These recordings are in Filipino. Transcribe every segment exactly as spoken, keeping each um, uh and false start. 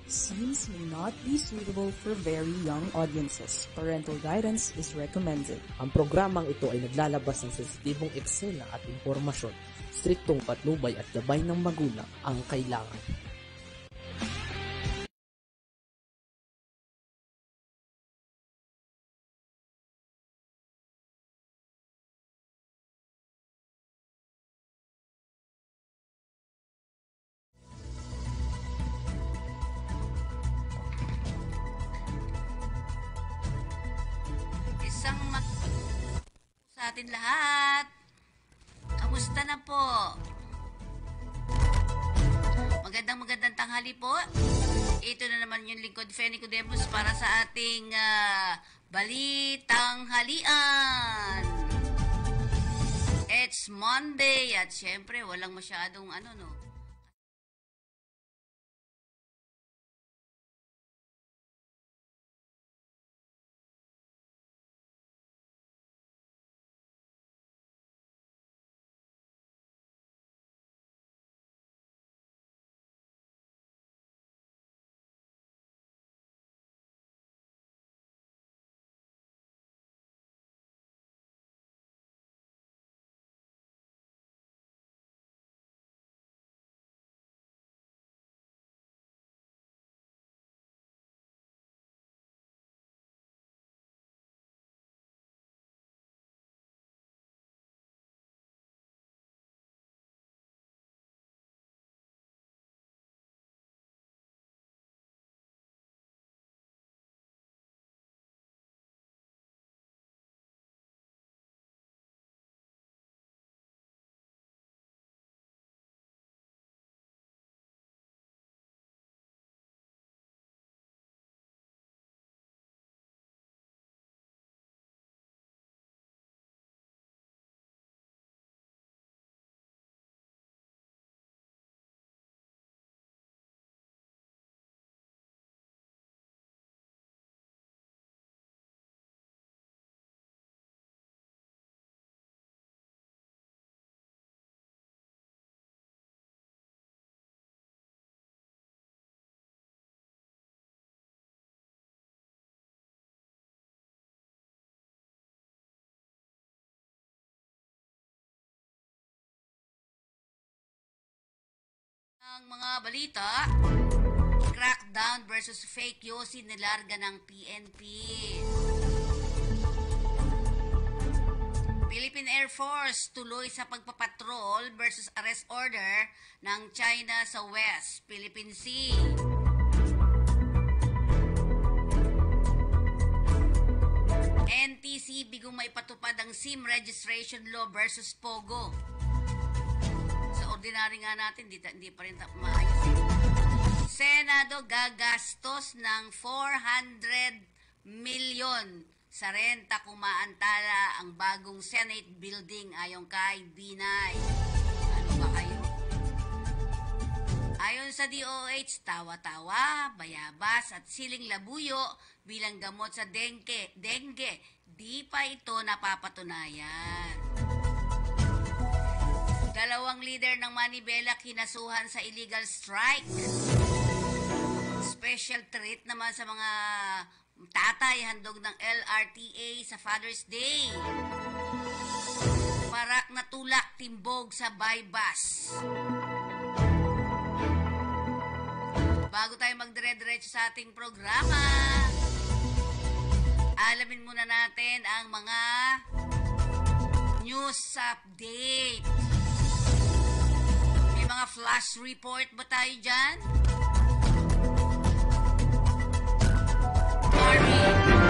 Scenes may not be suitable for very young audiences. Parental guidance is recommended. Ang programang ito ay naglalabas ng sensitibong eksena at impormasyon. Striktong patnubay at gabay ng magulang ang kailangan. Isang mag sa atin lahat. Kamusta na po? Magandang magandang tanghali po. Ito na naman yung lingkod Feni Codemus para sa ating uh, Balitang Halian. It's Monday at syempre walang masyadong ano no. Ang mga balita, crackdown versus fake Yossi nilarga ng P N P. Philippine Air Force tuloy sa pagpapatrol versus arrest order ng China sa West Philippine Sea. N T C bigong maipatupad ang SIM registration law versus Pogo. Ordinary nga natin, di, hindi pa rin maayos. Senado gagastos ng four hundred milyon sa renta kung maantala ang bagong Senate building ayon kay Binay. Ano ba kayo? Ayon sa D O H, tawa-tawa, bayabas at siling labuyo bilang gamot sa dengue, dengue, di pa ito napapatunayan. Dalawang leader ng Manibela kinasuhan sa illegal strike. Special treat naman sa mga tatay handog ng L R T A sa Father's Day. Parak na tulak timbog sa bypass. Bago tayo magdire-diretso sa ating programa, alamin muna natin ang mga news update. Mga flash report ba tayo dyan? Army.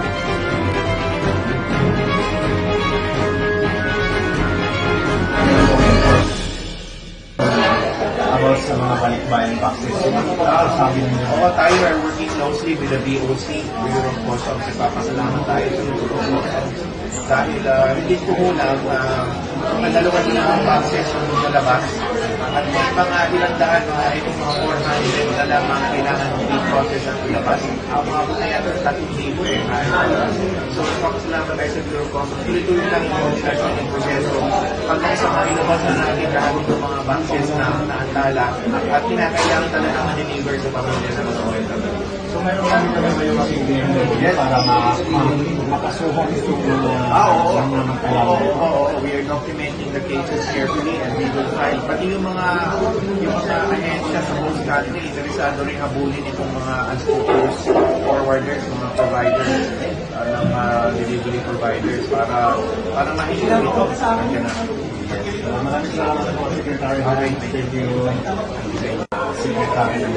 About sa mga balikbayan boxes. Sabi nyo, oh, tayo are working closely with the B O C, Bureau of Customs. Ipapasalamat tayo sa Bureau of Customs. Dahil uh, hindi ko hulang uh, ang dalawa din ang boxes yung nalabas. At may mga ilang daan, mga itong mga four hundred na lamang kailangan ng process at ilabas. Ang mga po na yan, tatlong libo eh. So, papasalamat tayo sa Bureau of Customs. Tuloy-tuloy lang yung discussion ng proseso. Hanggang sa mga ilabas na natin lahat ng mga boxes na naantala at kinakailangan talaga ma-deliver sa pamilya ng mga O F W. So, mayroon kami naman ba yung magiging yes, para makasuhan ito na ah, oo, oo, oo, we are documenting the cases carefully and we will file. Pati yung mga yung mga ahensya sa host country, interesado rin habulin itong mga unscrupulous forwarders, mga providers, uh, ng uh, delivery providers para para mahilang ito. Nandiyan na. Uh, maraming salamat po, Secretary. Okay, thank you. Secretary ng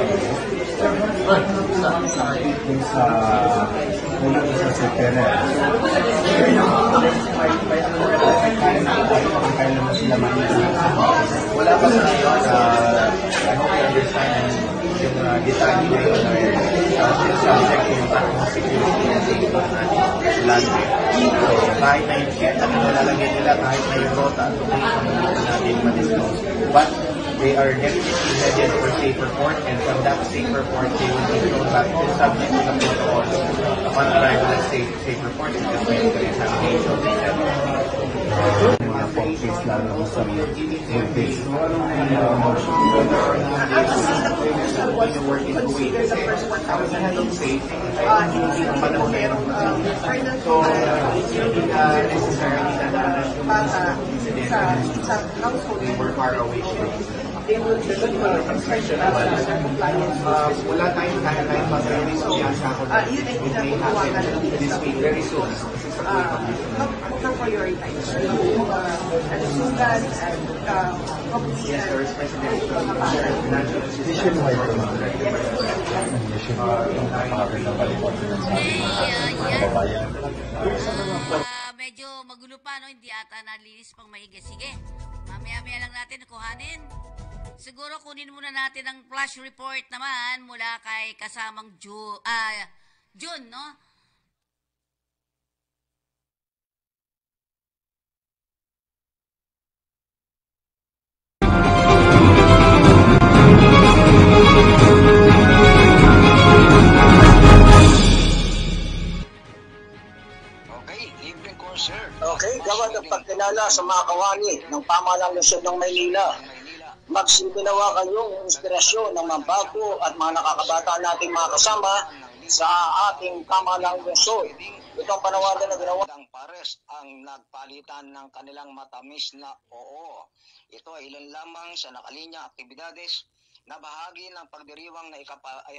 kung sa mula sa Secretary. Kaya naman sila wala pa sa ngayon. Uh, I hope you understand yung uh, detalye na yun na uh, still subject to yung tatlong security and safety natin landing. So, kahit na yung shit, ano nalalagyan nila, kahit na yung rota, location natin ma-disclose. But they are definitely headed for safer port, and from that safer port, they will be flown back to subject to the protocol. Upon arrival at safe, safer port, it's just medical examination, et cetera. mga pong-case lalo sa food-based. Working Kuwait. I was the head of safety. Hindi ang panahon na yun. So, hindi na necessarily na na incident. We were far away from construction naman. Uh, wala tayong timeline pa pero may sumiyansa ako na it may happen this week very soon. How prioritize and sugat and complete yes, there is presidential financial assistance for Uh, medyo magulo pa, no? Hindi ata nalinis pang maigi. Sige, mamaya-maya lang natin kuhanin. Siguro kunin muna natin ang flash report naman mula kay kasamang Ju, ah, June, no? Okay, gawa ng pagkilala sa mga kawani ng pamahalang lungsod ng Maynila. Magsilbinawa kayong inspirasyon ng mga bago at mga nakakabata nating mga kasama sa ating pamahalang lungsod. Itong panawagan na ginawa ng pares ang nagpalitan ng kanilang matamis na oo. Ito ay ilan lamang sa nakalinya aktibidades na bahagi ng pagdiriwang na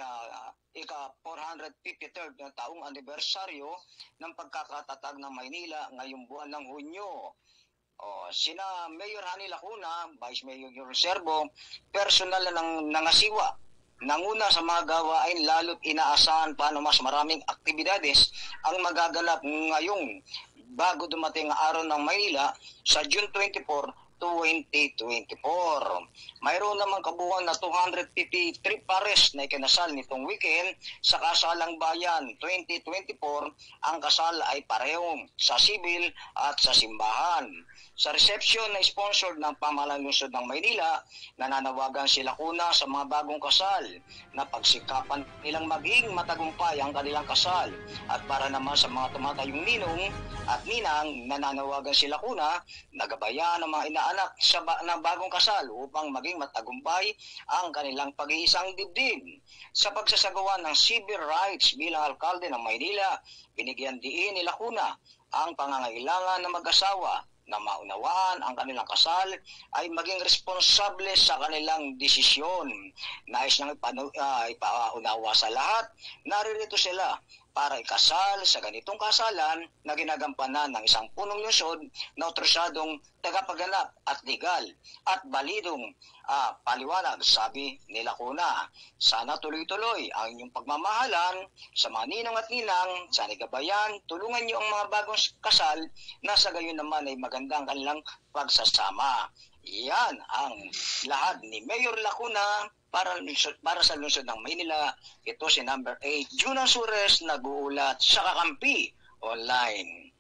ika-four hundred fifty-third na taong anibersaryo ng pagkakatatag ng Maynila ngayong buwan ng Hunyo. O, sina Mayor Hani Lacuna, Vice Mayor Reservo, personal na ng nangasiwa. Nanguna sa mga gawain lalo't inaasahan pa na mas maraming aktibidades ang magaganap ngayong bago dumating ang araw ng Maynila sa June twenty-fourth, twenty twenty-four. Mayroon naman kabuuan na two hundred fifty-three pares na ikinasal nitong weekend sa Kasalang Bayan twenty twenty-four. Ang kasal ay parehong sa sibil at sa simbahan. Sa reception na sponsored ng pamahalang lungsod ng Maynila, nananawagan sila kuna sa mga bagong kasal na pagsikapan nilang maging matagumpay ang kanilang kasal. At para naman sa mga tumatayong ninong at ninang, nananawagan sila kuna na gabayan ng mga inaanak sa ba- ng bagong kasal upang maging matagumpay ang kanilang pag-iisang dibdib. Sa pagsasagawa ng civil rights bilang alkalde ng Maynila, binigyan diin nila kuna ang pangangailangan ng mag-asawa na maunawaan ang kanilang kasal ay maging responsable sa kanilang desisyon. Nais nang ipanu- uh, ipaunawa sa lahat, naririto sila para ikasal sa ganitong kasalan na ginagampanan ng isang punong lungsod na otorisadong tagapaganap at legal at balidong uh, paliwanag, sabi nila kuna. Sana tuloy-tuloy ang inyong pagmamahalan sa mga ninong at ninang sa Nigabayan. Tulungan niyo ang mga bagong kasal na sa gayon naman ay magandang kanilang pagsasama. Yan ang lahat ni Mayor Lacuna para, para sa lungsod ng Maynila. Ito si number eight, Juna Sures, nag-uulat sa Kakampi Online.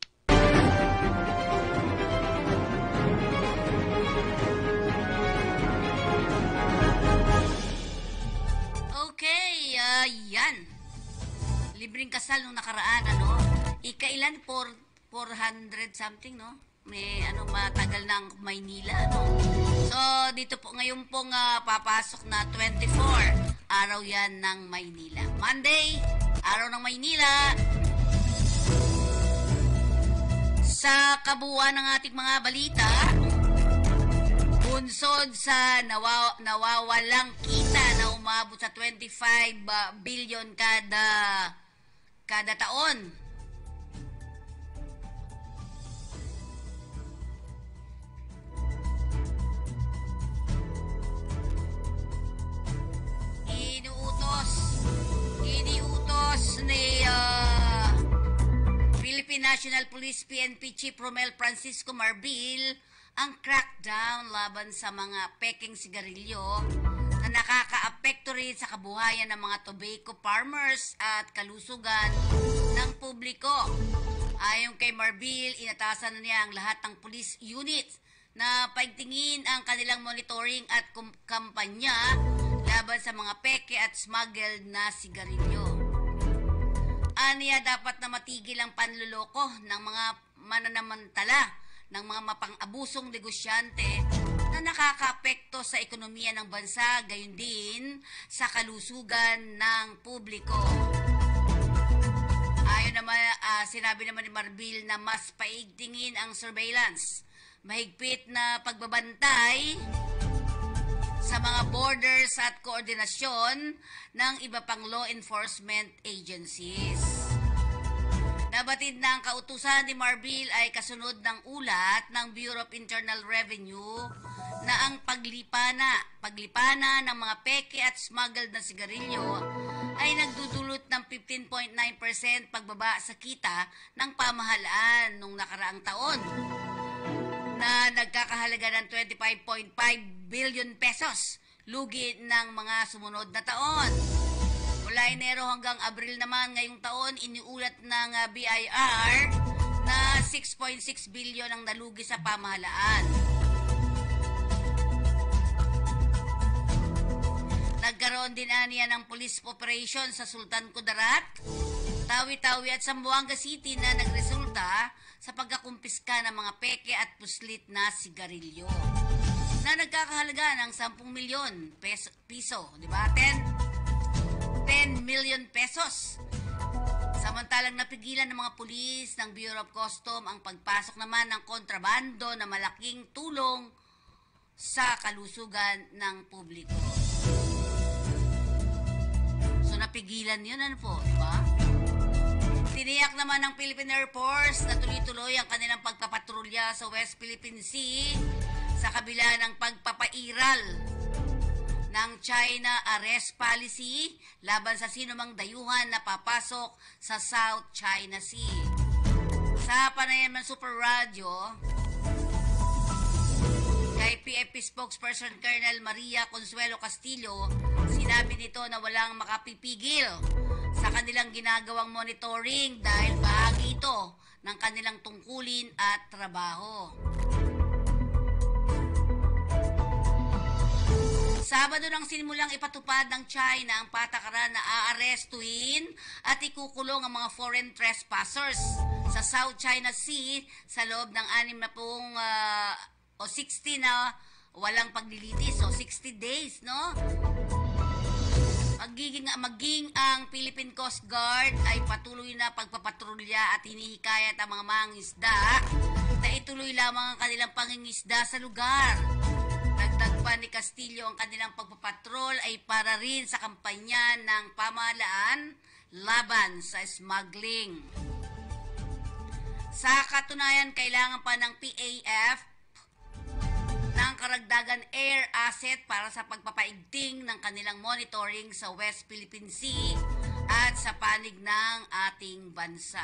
uh, yan. Libreng kasal nung nakaraan, ano? Ikailan? four hundred something, no? May ano, matagal ng Maynila, ano? So, dito po, ngayon pong uh, papasok na twenty-four. Araw yan ng Maynila. Monday, araw ng Maynila. Sa kabuuan ng ating mga balita, bunsod sa nawa, nawawalang kita na umabot sa twenty-five billion kada kada taon. Inuutos, iniutos ni uh, Philippine National Police P N P Chief Romel Francisco Marbil ang crackdown laban sa mga peking sigarilyo na nakakaapekto rin sa kabuhayan ng mga tobacco farmers at kalusugan ng publiko. Ayon kay Marbil, inatasan na niya ang lahat ng police units na paigtingin ang kanilang monitoring at kum- kampanya laban sa mga peke at smuggled na sigarilyo. Aniya, dapat na matigil ang panluloko ng mga mananamantala ng mga mapang-abusong negosyante na nakakaapekto sa ekonomiya ng bansa, gayon din sa kalusugan ng publiko. Ayon naman, uh, sinabi naman ni Marbil na mas paigtingin ang surveillance, mahigpit na pagbabantay sa mga borders at koordinasyon ng iba pang law enforcement agencies. Nabatid na ang kautusan ni Marbil ay kasunod ng ulat ng Bureau of Internal Revenue na ang paglipana, paglipana ng mga peke at smuggled na sigarilyo ay nagdudulot ng fifteen point nine percent pagbaba sa kita ng pamahalaan nung nakaraang taon na nagkakahalaga ng twenty-five point five billion pesos, lugi ng mga sumunod na taon. Mula Enero hanggang Abril naman ngayong taon, iniulat ng uh, B I R na six point six billion ang nalugi sa pamahalaan. Nagkaroon din aniya ng police operation sa Sultan Kudarat, Tawi-Tawi at Zamboanga City na nagresulta sa pagkakumpiska ng mga peke at puslit na sigarilyo na nagkakahalaga ng ten milyon peso, piso, di ba? ten million pesos. Samantalang napigilan ng mga pulis ng Bureau of Custom ang pagpasok naman ng kontrabando na malaking tulong sa kalusugan ng publiko. So napigilan yun, ano po, di ba? Tiniyak naman ng Philippine Air Force na tuloy-tuloy ang kanilang pagpapatrolya sa West Philippine Sea sa kabila ng pagpapairal ng China Arrest Policy laban sa sinumang dayuhan na papasok sa South China Sea. Sa panayam ng Super Radio, kay P F P spokesperson Colonel Maria Consuelo Castillo, sinabi nito na walang makapipigil sa kanilang ginagawang monitoring dahil bahagi ito ng kanilang tungkulin at trabaho. Sabado nang sinimulang ipatupad ng China ang patakaran na aarestuhin at ikukulong ang mga foreign trespassers sa South China Sea sa loob ng anim na pong uh, o sixty na walang paglilitis, so sixty days, no? Magiging, maging ang Philippine Coast Guard ay patuloy na pagpapatrolya at hinihikayat ang mga mangingisda na ituloy lamang ang kanilang pangingisda sa lugar. Dagdag pa ni Castillo, ang kanilang pagpapatrol ay para rin sa kampanya ng pamahalaan laban sa smuggling. Sa katunayan, kailangan pa ng P A F ng karagdagan air asset para sa pagpapaigting ng kanilang monitoring sa West Philippine Sea at sa panig ng ating bansa.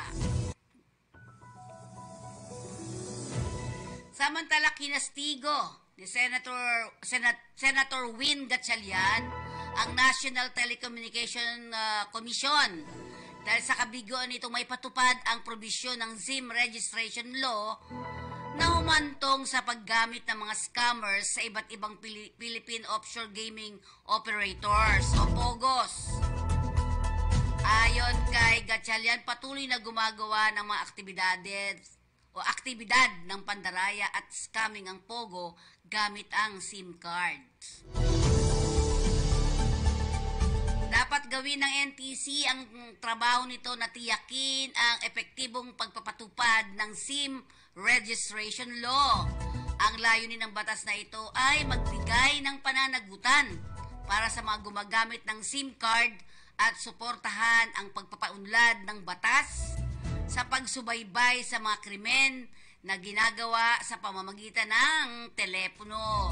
Samantala, kinastigo ni Senator Senat, Senator Win Gatchalian ang National Telecommunication uh, Commission dahil sa kabigoan nitong may patupad ang probisyon ng SIM registration law na humantong sa paggamit ng mga scammers sa iba't ibang Pili- Philippine offshore gaming operators o POGOs. Ayon kay Gatchalian, patuloy na gumagawa ng mga aktibidades o aktibidad ng pandaraya at scamming ang Pogo gamit ang SIM cards. Dapat gawin ng N T C ang trabaho nito na tiyakin ang epektibong pagpapatupad ng SIM registration law. Ang layunin ng batas na ito ay magbigay ng pananagutan para sa mga gumagamit ng SIM card at suportahan ang pagpapaunlad ng batas sa pagsubaybay sa mga krimen na ginagawa sa pamamagitan ng telepono.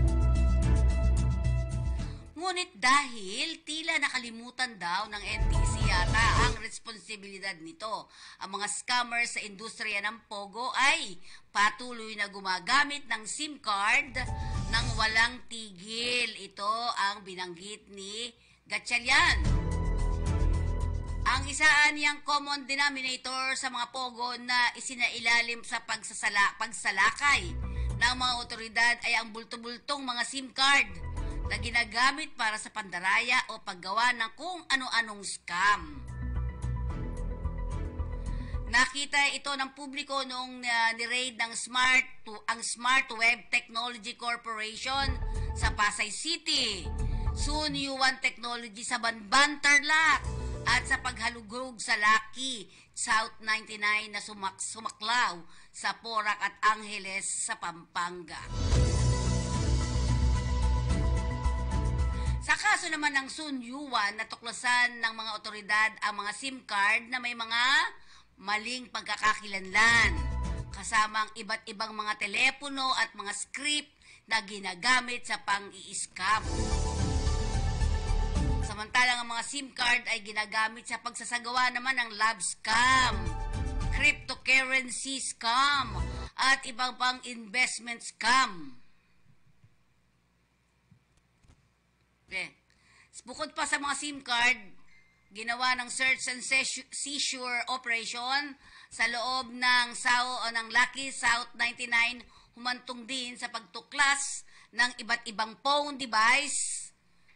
Ngunit dahil tila nakalimutan daw ng N T C yata ang responsibilidad nito, ang mga scammers sa industriya ng Pogo ay patuloy na gumagamit ng SIM card ng walang tigil. Ito ang binanggit ni Gatchalian. Ang isaan niyang common denominator sa mga Pogo na isinailalim sa pagsasala, pagsalakay ng mga otoridad ay ang bulto-bultong mga SIM card na ginagamit para sa pandaraya o paggawa ng kung ano-anong scam. Nakita ito ng publiko noong uh, ni-raid ng Smart to, ang Smart Web Technology Corporation sa Pasay City, Sun Yuan Technology sa Banban, Tarlac, at sa paghalugrog sa Lucky South ninety-nine na sumak sumaklaw sa Porac at Angeles sa Pampanga. Sa kaso naman ng Sun Yuan, natuklasan ng mga otoridad ang mga SIM card na may mga maling pagkakakilanlan, kasamang iba't ibang mga telepono at mga script na ginagamit sa pang-i-scam. Samantalang ang mga SIM card ay ginagamit sa pagsasagawa naman ng love scam, cryptocurrency scam, at ibang pang investment scam. Okay. Bukod pa sa mga SIM card, ginawa ng search and seizure operation sa loob ng Sao o ng Lucky South ninety-nine, humantong din sa pagtuklas ng iba't ibang phone device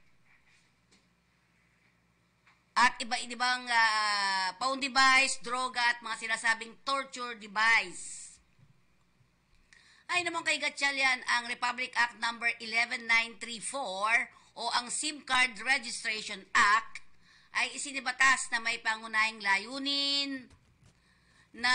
at iba't ibang uh, phone device, droga at mga sinasabing torture device. Ay naman kay Gatchalian, ang Republic Act number eleven nine thirty-four o ang SIM Card Registration Act ay isinibatas na may pangunahing layunin na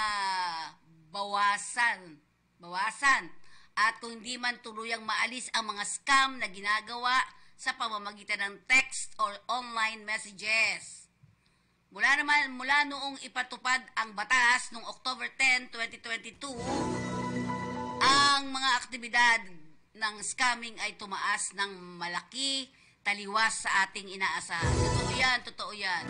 bawasan, bawasan at kung hindi man tuluyang maalis ang mga scam na ginagawa sa pamamagitan ng text or online messages. Mula naman mula noong ipatupad ang batas noong October tenth, twenty twenty-two, ang mga aktibidad ng scamming ay tumaas ng malaki, taliwas sa ating inaasahan. Totoo yan, totoo yan.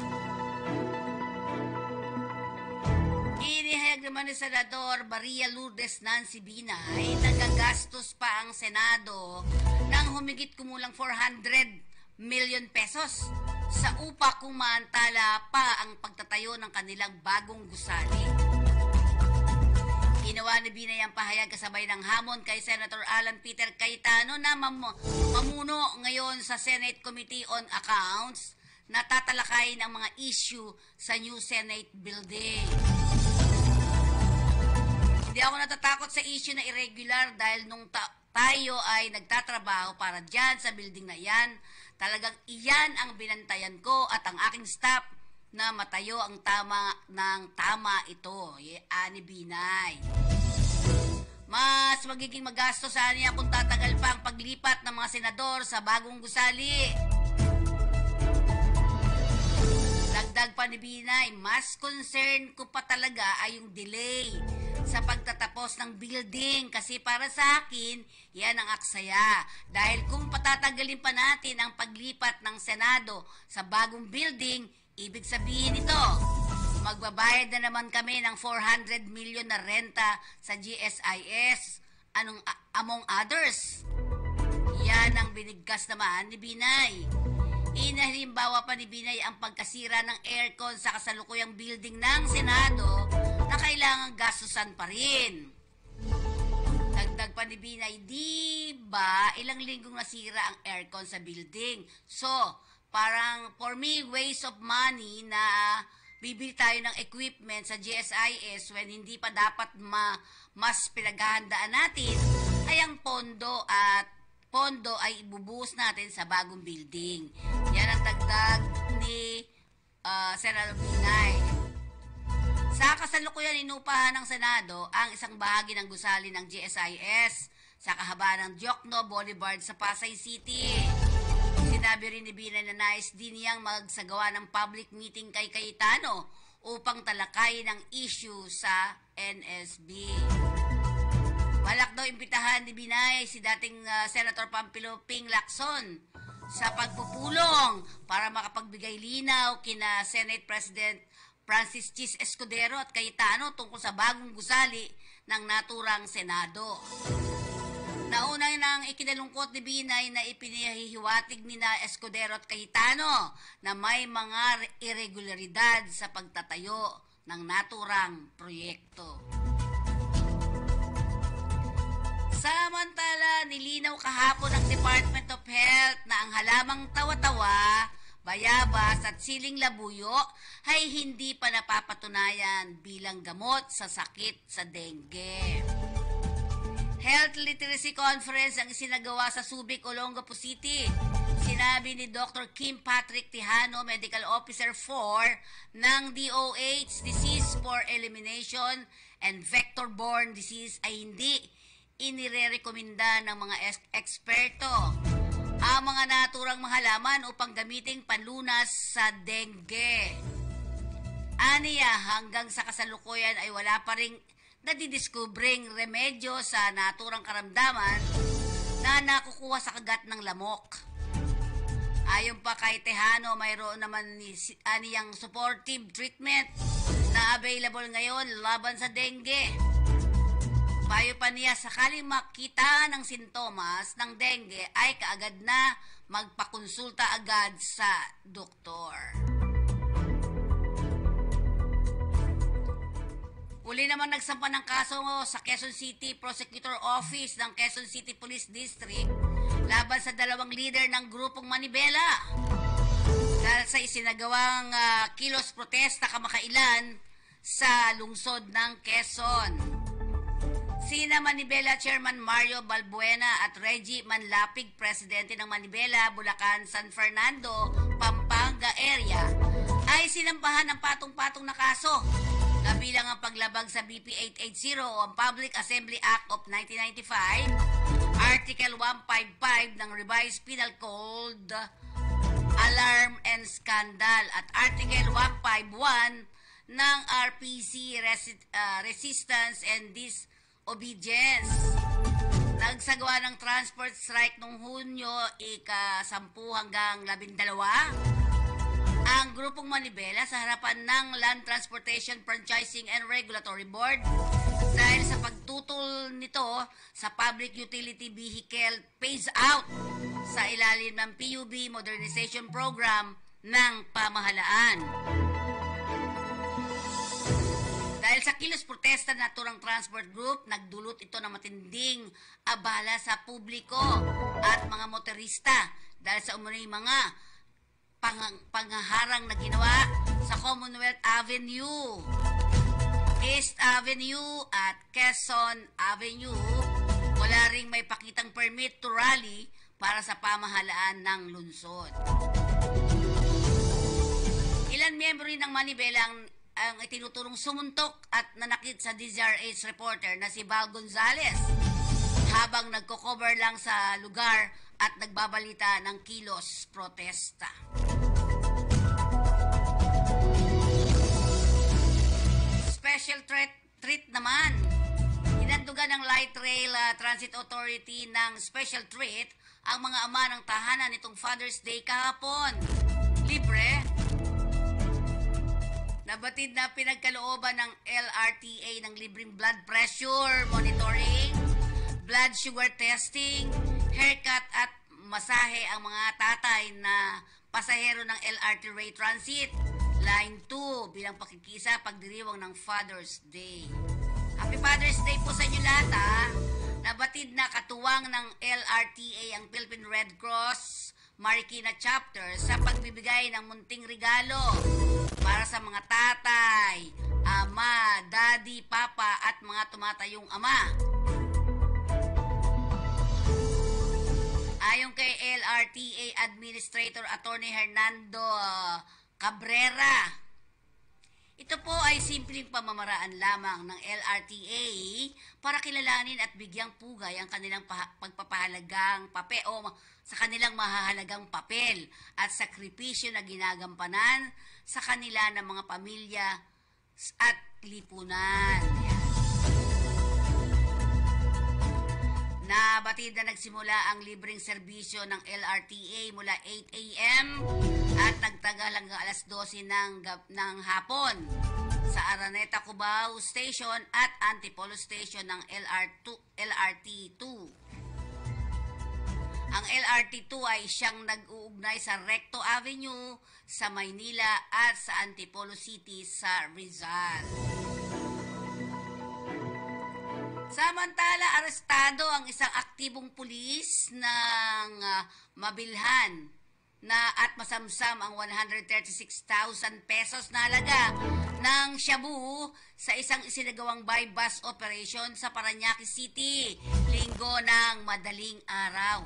Inihayag naman ni Senador Maria Lourdes Nancy Binay, nagagastos pa ang Senado ng humigit kumulang four hundred million pesos sa upa kung maantala pa ang pagtatayo ng kanilang bagong gusali. Ginawa ni Binay ang pahayag kasabay ng hamon kay Senator Alan Peter Cayetano na mam- mamuno ngayon sa Senate Committee on Accounts na tatalakay ng mga issue sa new Senate building. Hindi ako natatakot sa issue na irregular dahil nung ta- tayo ay nagtatrabaho para dyan sa building na yan, talagang iyan ang binantayan ko at ang aking staff na matayo ang tama ng tama ito, ani Binay. Mas magiging magastos sa niya kung tatagal pa ang paglipat ng mga senador sa bagong gusali. Dagdag pa ni Binay, mas concern ko pa talaga ay yung delay sa pagtatapos ng building kasi para sa akin, yan ang aksaya. Dahil kung patatagalin pa natin ang paglipat ng Senado sa bagong building, ibig sabihin ito, magbabayad na naman kami ng four hundred million na renta sa G S I S, anong, among others. Yan ang binigkas naman ni Binay. Inahalimbawa pa ni Binay ang pagkasira ng aircon sa kasalukuyang building ng Senado na kailangang gastusan pa rin. Dagdag pa ni Binay, di ba ilang linggong nasira ang aircon sa building? So, parang for me waste of money na bibili tayo ng equipment sa G S I S when hindi pa dapat ma, mas pinaghahandaan natin ay ang pondo at pondo ay ibubuhos natin sa bagong building. Yan ang dagdag ni uh, Senator Binay. Sa kasalukuyan, inupahan ng Senado ang isang bahagi ng gusali ng G S I S sa kahabaan ng Diokno Boulevard sa Pasay City. Sinabi rin ni Binay na nais din niyang magsagawa ng public meeting kay Cayetano upang talakayin ang issue sa N S B. Balak daw imbitahan ni Binay si dating uh, Senator Pampilo Ping Lacson sa pagpupulong para makapagbigay linaw kina Senate President Francis Chis Escudero at Cayetano tungkol sa bagong gusali ng naturang Senado. Nauna nang ikinalungkot ni Binay na ipinahihiwatig ni na Escudero at Cayetano na may mga irregularidad sa pagtatayo ng naturang proyekto. Samantala, nilinaw kahapon ng Department of Health na ang halamang tawa-tawa, bayabas at siling labuyo ay hindi pa napapatunayan bilang gamot sa sakit sa dengue. Health Literacy Conference ang isinagawa sa Subic, Olongapo City. Sinabi ni Doctor Kim Patrick Tijano, Medical Officer four ng D O H, Disease for Elimination and Vector-Borne Disease ay hindi inirerekomenda ng mga eksperto ang mga naturang mga halaman upang gamiting panlunas sa dengue. Aniya, hanggang sa kasalukuyan ay wala pa ring nadidiskubreng remedyo sa naturang karamdaman na nakukuha sa kagat ng lamok. Ayon pa kay Tejano, mayroon naman ni aniyang supportive treatment na available ngayon laban sa dengue. Payo pa niya, sakaling makita ng sintomas ng dengue ay kaagad na magpakonsulta agad sa doktor. Uli naman nagsampa ng kaso sa Quezon City Prosecutor Office ng Quezon City Police District laban sa dalawang leader ng grupong Manibela dahil sa isinagawang uh, kilos protesta kamakailan sa lungsod ng Quezon. Sina Manibela Chairman Mario Balbuena at Reggie Manlapig, Presidente ng Manibela, Bulacan, San Fernando, Pampanga area, ay sinampahan ng patong-patong na kaso na bilang ang paglabag sa B P eight eighty o ang Public Assembly Act of nineteen ninety-five, Article one fifty-five ng Revised Penal Code, Alarm and Scandal, at Article one fifty-one ng R P C, Resi- uh, Resistance and Disobedience. Nagsagawa ng transport strike noong Hunyo, ika-sampu hanggang labindalawa ang grupong Manibela sa harapan ng Land Transportation Franchising and Regulatory Board dahil sa pagtutol nito sa Public Utility Vehicle Phase-Out sa ilalim ng P U B Modernization Program ng pamahalaan. Dahil sa kilos protesta ng naturang transport group, nagdulot ito ng matinding abala sa publiko at mga motorista dahil sa umunoy mga Pang- panghaharang na ginawa sa Commonwealth Avenue, East Avenue at Quezon Avenue. Wala ring may pakitang permit to rally para sa pamahalaan ng lungsod. Ilan miyembro rin ng Manibela ang, ang itinuturong sumuntok at nanakit sa D Z R H reporter na si Val Gonzales habang nagko-cover lang sa lugar at nagbabalita ng kilos protesta. Special treat, treat naman. Hinandugan ng Light Rail uh, Transit Authority ng special treat ang mga ama ng tahanan nitong Father's Day kahapon. Libre. Nabatid na pinagkalooban ng L R T A ng libreng blood pressure monitoring, blood sugar testing, haircut at masahe ang mga tatay na pasahero ng L R T Ray Transit Line two bilang pakikisa pagdiriwang ng Father's Day. Happy Father's Day po sa inyo lahat, ha. Nabatid na katuwang ng L R T A ang Philippine Red Cross Marikina Chapter sa pagbibigay ng munting regalo para sa mga tatay, ama, daddy, papa at mga tumatayong ama. Ayon kay L R T A Administrator Attorney Hernando Cabrera, ito po ay simpleng pamamaraan lamang ng L R T A para kilalanin at bigyang pugay ang kanilang pagpapahalagang papel o sa kanilang mahahalagang papel at sakripisyo na ginagampanan sa kanila ng mga pamilya at lipunan. Nabatid na nagsimula ang libreng serbisyo ng L R T A mula eight A M at nagtagal hanggang alas dose ng, ng hapon sa Araneta Cubao Station at Antipolo Station ng L R T two. Ang L R T two ay siyang nag-uugnay sa Recto Avenue sa Maynila at sa Antipolo City sa Rizal. Samantala, arestado ang isang aktibong pulis ng uh, mabilhan na at masamsam ang one hundred thirty-six thousand pesos na halaga ng shabu sa isang isinagawang buy-bus operation sa Parañaque City, linggo ng madaling araw.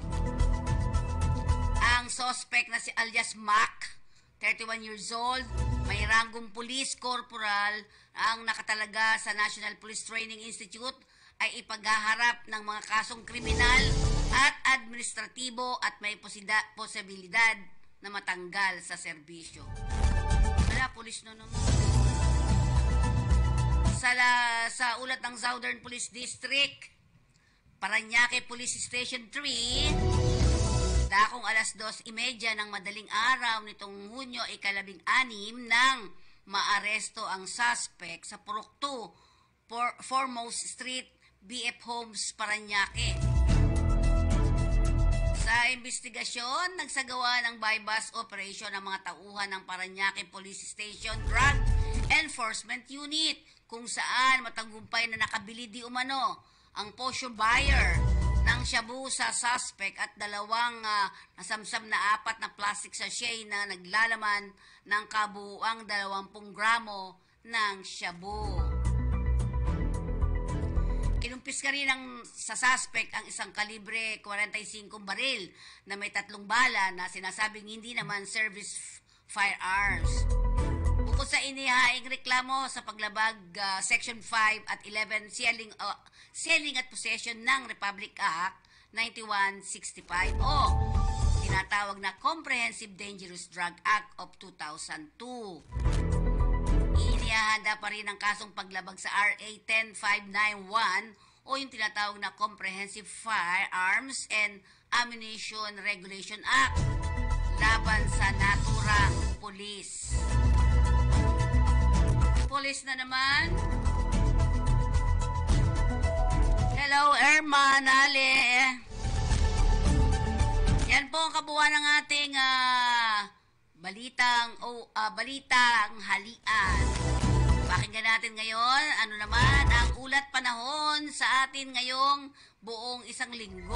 Ang suspect na si alias Mac, thirty-one years old, may ranggong police corporal ang nakatalaga sa National Police Training Institute ay ipaghaharap ng mga kasong kriminal at administratibo at may posida, posibilidad na matanggal sa serbisyo. Wala, pulis na naman. Sa, la, sa ulat ng Southern Police District, Parañaque Police Station three, dakong alas dos imedya ng madaling araw nitong Hunyo ikalabing anim nang maaresto ang suspect sa Purok two, Foremost Street, B F Homes, Parañaque. Sa investigasyon, nagsagawa ng buy-bus operation ang mga tauhan ng Parañaque Police Station Drug Enforcement Unit kung saan matagumpay na nakabili di umano ang posyo buyer ng shabu sa suspect at dalawang uh, nasamsam na apat na plastic sachet na naglalaman ng kabuuang dalawampung gramo ng shabu. Kinumpis ka rin ang, sa suspect ang isang kalibre forty-five baril na may tatlong bala na sinasabing hindi naman service firearms. Bukod sa inihaing reklamo sa paglabag uh, Section five at eleven selling, uh, selling at possession ng Republic Act ninety-one sixty-five o tinatawag na Comprehensive Dangerous Drug Act of two thousand two. Inihahanda pa rin ang kasong paglabag sa R A ten five ninety-one o yung tinatawag na Comprehensive Firearms and Ammunition Regulation Act laban sa naturang pulis. Pulis na naman. Hello, Irma, Nale. Yan po ang kabuuan ng ating uh, balitang o uh, balitang halian. Pakinggan natin ngayon ano naman ang ulat panahon sa atin ngayong buong isang linggo.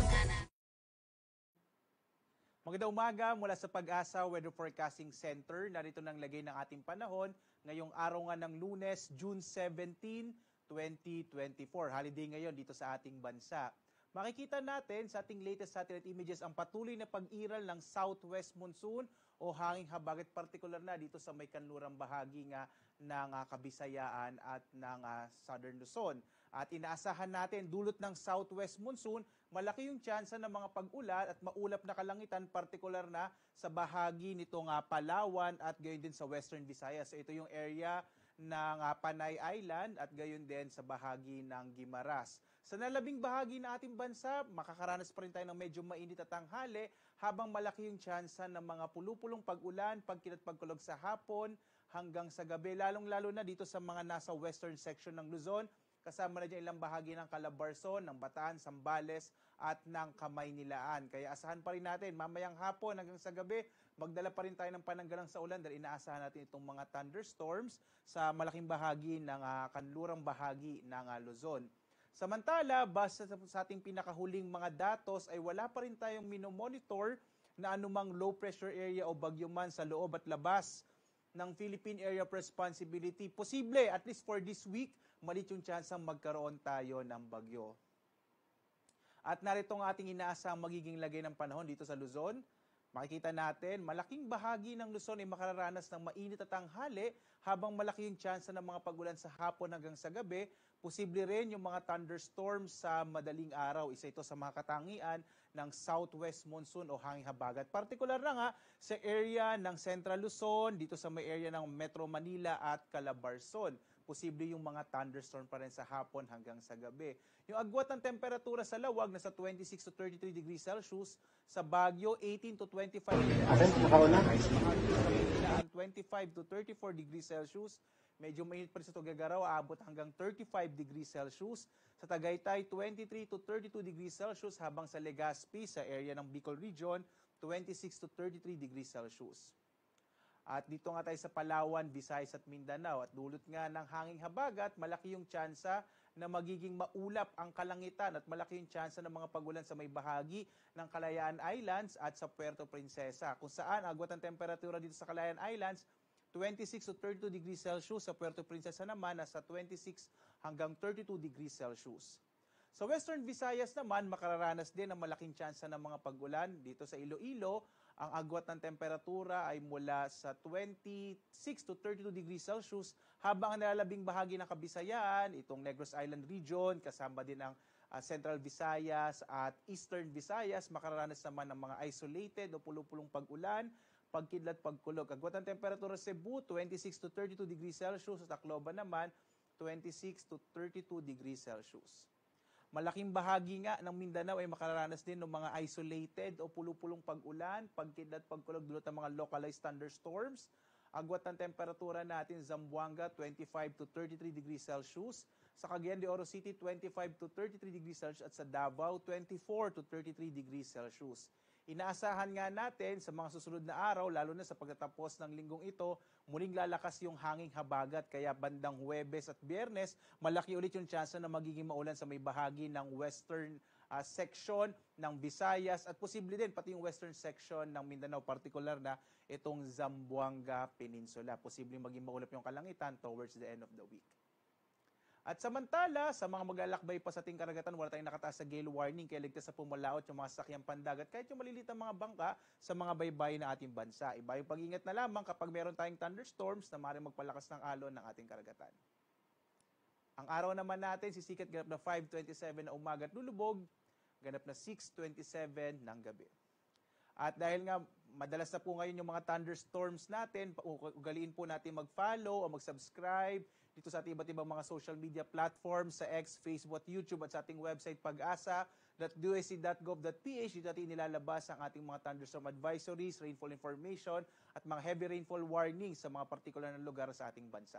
Magandang umaga mula sa Pag-asa Weather Forecasting Center. Narito nang lagay ng ating panahon ngayong araw nga ng Lunes, June seventeenth, twenty twenty-four. Holiday ngayon dito sa ating bansa. Makikita natin sa ating latest satellite images ang patuloy na pag-iral ng southwest monsoon o hanging habagat, partikular na dito sa may kanlurang bahagi nga ng uh, Kabisayaan at ng uh, Southern Luzon. At inaasahan natin dulot ng southwest monsoon, malaki yung tsansa ng mga pag-ulan at maulap na kalangitan, partikular na sa bahagi nitong uh, Palawan at gayon din sa Western Visayas. So ito yung area ng uh, Panay Island at gayon din sa bahagi ng Guimaras. Sa nalabing bahagi ng ating bansa, makakaranas pa rin tayo ng medyo mainit at tanghali habang malaki yung tsansa ng mga pulupulong pag-ulan, pagkilat pagkulog sa hapon hanggang sa gabi, lalong-lalo na dito sa mga nasa western section ng Luzon. Kasama na dyan ilang bahagi ng Calabarzon, ng Bataan, Zambales at ng Kamaynilaan. Kaya asahan pa rin natin mamayang hapon hanggang sa gabi, magdala pa rin tayo ng pananggalang sa ulan dahil inaasahan natin itong mga thunderstorms sa malaking bahagi ng uh, kanlurang bahagi ng uh, Luzon. Samantala, base sa ating pinakahuling mga datos ay wala pa rin tayong minomonitor na anumang low pressure area o bagyo man sa loob at labas ng Philippine Area of Responsibility. Posible, at least for this week, malit yung chance ang magkaroon tayo ng bagyo. At narito ang ating inaasang magiging lagay ng panahon dito sa Luzon. Makikita natin, malaking bahagi ng Luzon ay makararanas ng mainit at tanghali habang malaki yung tsansa ng mga pagulan sa hapon hanggang sa gabi. Posible rin yung mga thunderstorms sa madaling araw. Isa ito sa mga katangian ng southwest monsoon o hanging habagat. Partikular na nga sa area ng Central Luzon, dito sa may area ng Metro Manila at Calabarzon. Posible yung mga thunderstorm pa rin sa hapon hanggang sa gabi. Yung agwat ng temperatura sa Lawag nasa twenty-six to thirty-three degrees Celsius, sa Baguio eighteen to twenty-five degrees Celsius, twenty-five to thirty-four degrees Celsius. Medyo mainit pa rin sa Tuguegarao, aabot hanggang thirty-five degrees Celsius. Sa Tagaytay, twenty-three to thirty-two degrees Celsius, habang sa Legazpi, sa area ng Bicol Region, twenty-six to thirty-three degrees Celsius. At dito nga tayo sa Palawan, Visayas at Mindanao. At dulot nga ng hanging habagat, malaki yung tsansa na magiging maulap ang kalangitan at malaki yung tsansa ng mga pagulan sa may bahagi ng Kalayaan Islands at sa Puerto Princesa. Kung saan, agwat ang temperatura dito sa Kalayaan Islands, twenty-six to thirty-two degrees Celsius. Sa Puerto Princesa naman, nasa twenty-six hanggang thirty-two degrees Celsius. Sa Western Visayas naman, makararanas din ng malaking tsansa ng mga pagulan. Dito sa Iloilo, ang agwat ng temperatura ay mula sa twenty-six to thirty-two degrees Celsius, habang ang nalalabing bahagi ng Kabisayaan, itong Negros Island region, kasama din ang uh, Central Visayas at Eastern Visayas, makararanas naman ng mga isolated o pulong-pulong pag-ulan, pagkidlat, pagkulog. Agwat ng temperatura sa Cebu, twenty-six to thirty-two degrees Celsius. Sa Tacloban naman, twenty-six to thirty-two degrees Celsius. Malaking bahagi nga ng Mindanao ay makararanas din ng mga isolated o pulupulong pag-ulan, pagkidlat, pagkulog dulot ng mga localized thunderstorms. Agwat ng temperatura natin, Zamboanga, twenty-five to thirty-three degrees Celsius. Sa Cagayan de Oro City, twenty-five to thirty-three degrees Celsius. At sa Davao, twenty-four to thirty-three degrees Celsius. Inaasahan nga natin sa mga susunod na araw, lalo na sa pagtatapos ng linggong ito, muling lalakas yung hanging habagat. Kaya bandang Huwebes at Biyernes, malaki ulit yung tsansa na magiging maulan sa may bahagi ng western uh, section ng Visayas at posible din pati yung western section ng Mindanao, partikular na itong Zamboanga Peninsula. Posible maging maulap yung kalangitan towards the end of the week. At samantala, sa mga maglalakbay pa sa ating karagatan, wala tayong nakataas sa gale warning, kaya ligtas sa pumalaot yung mga sasakyang pandagat, kahit yung maliliit na mga bangka sa mga baybay na ating bansa. Iba yung pag-ingat na lamang kapag meron tayong thunderstorms na maaaring magpalakas ng alon ng ating karagatan. Ang araw naman natin, sisikat ganap na five twenty-seven na umaga at lulubog, ganap na six twenty-seven ng gabi. At dahil nga madalas na po ngayon yung mga thunderstorms natin, ugaliin po natin mag-follow o mag-subscribe dito sa ating iba't ibang mga social media platforms, sa X, Facebook at YouTube, at sa ating website pag-asa dot d o s c dot gov dot p h. Dito natin nilalabas ang ating mga thunderstorm advisories, rainfall information, at mga heavy rainfall warnings sa mga partikular na lugar sa ating bansa.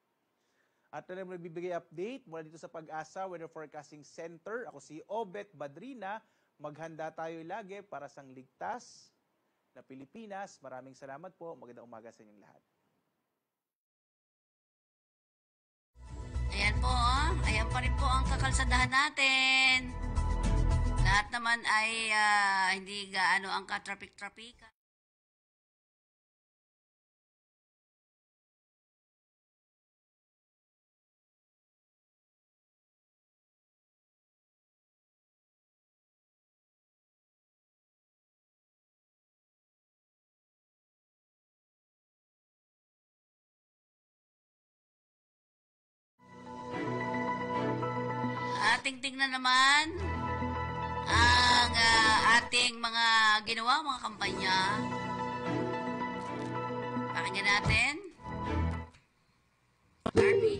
At na naman nagbibigay update mula dito sa Pag-asa Weather Forecasting Center. Ako si Obet Badrina. Maghanda tayo lagi para sa ligtas na Pilipinas. Maraming salamat po. Magandang umaga sa inyong lahat. Ayan po, oh. Ayan pa rin po ang kakalsadahan natin. Lahat naman ay uh, hindi gaano ang ka-traffic-traffic. Ating tingnan naman ang uh, ating mga ginawa, mga kampanya. Pakinggan natin. Barbie.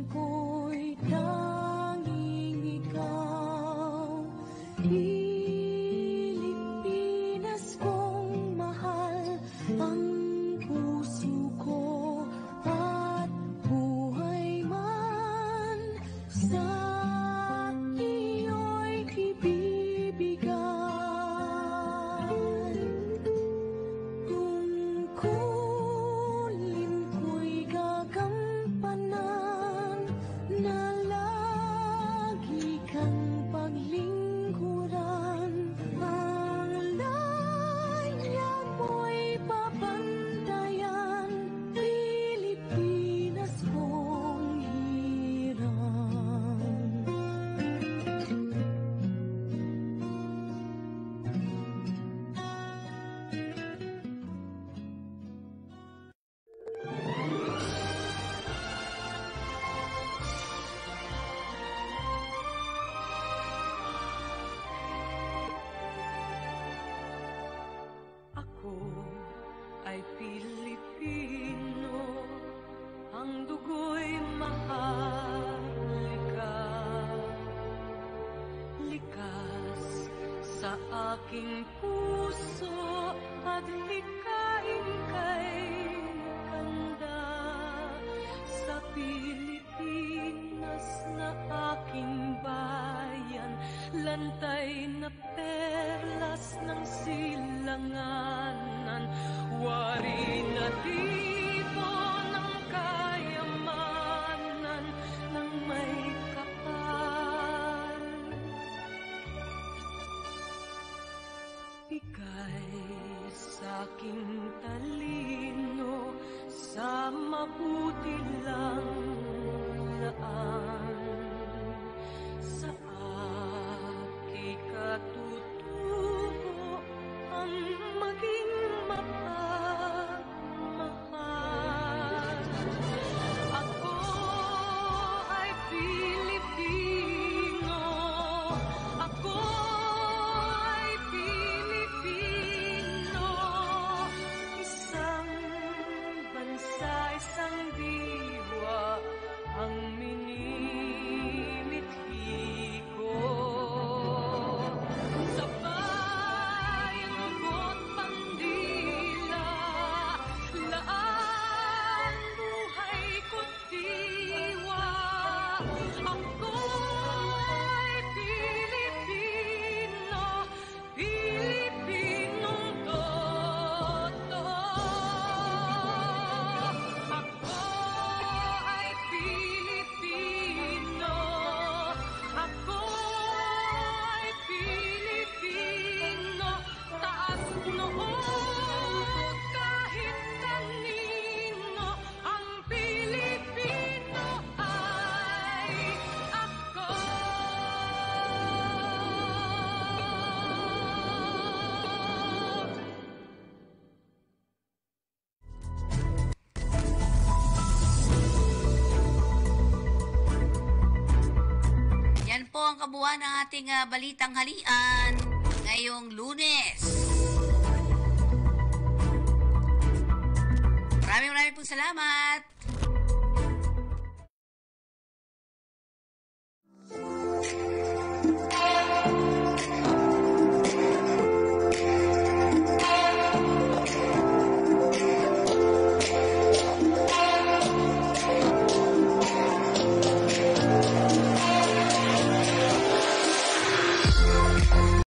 Be Arangkulin ko'y gagampanan na lagi kang paglingkuran. Pangalaya mo'y papantayan, Pilipinas kong hirang. Ako ay Pilipino, ang dugo'y maharlika. Likas sa aking puso at likain kay kanda. Sa Pilipinas na aking bayan, lantay na perlas ng silanganan, wari na tipo ng kayamanan ng may kapal. Bigay sa'king talino sa mabuti lang laan. Sa aking katutubo ang maging mapagmahal. Ako ay Pilipino, ako ay Pilipino, isang bansa, isang diwa ang minimithi ko. Sa bayan ko't bandila, laan buhay ko't diwa. Ako ay Pilipino, Pilipinong totoo. Ako ay Pilipino, ako ay Pilipino, taas noo kahit kanino, ang Pilipino ay ako. Yan po ang kabuuan ng ating ah, balitang halian ngayong Lunes. Maraming maraming po salamat.